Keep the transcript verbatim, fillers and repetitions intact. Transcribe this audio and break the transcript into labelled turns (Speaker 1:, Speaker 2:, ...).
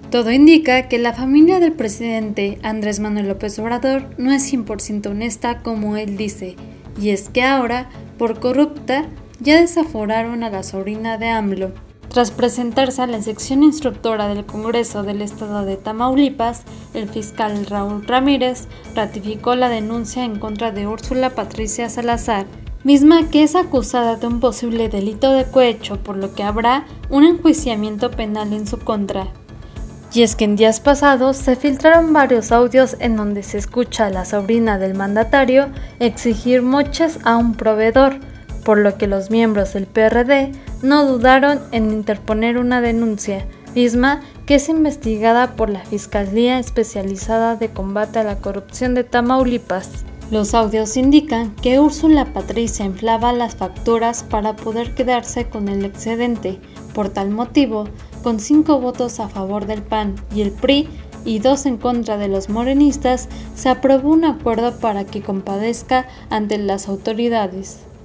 Speaker 1: Todo indica que la familia del presidente Andrés Manuel López Obrador no es cien por ciento honesta como él dice, y es que ahora, por corrupta, ya desaforaron a la sobrina de AMLO. Tras presentarse a la sección instructora del Congreso del Estado de Tamaulipas, el fiscal Raúl Ramírez ratificó la denuncia en contra de Úrsula Patricia Salazar, misma que es acusada de un posible delito de cohecho, por lo que habrá un enjuiciamiento penal en su contra. Y es que en días pasados se filtraron varios audios en donde se escucha a la sobrina del mandatario exigir moches a un proveedor, por lo que los miembros del P R D no dudaron en interponer una denuncia, misma que es investigada por la Fiscalía Especializada de Combate a la Corrupción de Tamaulipas. Los audios indican que Úrsula Patricia inflaba las facturas para poder quedarse con el excedente. Por tal motivo, con cinco votos a favor del P A N y el P R I y dos en contra de los morenistas, se aprobó un acuerdo para que compadezca ante las autoridades.